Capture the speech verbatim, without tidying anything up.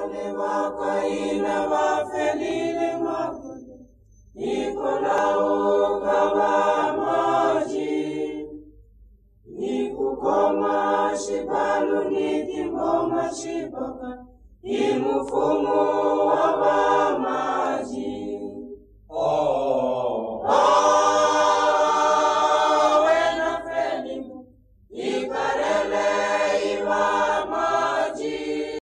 Wale wakaina wafelile magudu, Nikolao kawa maji. Nikukoma shibalu nikingoma shibaka, Imufumu wa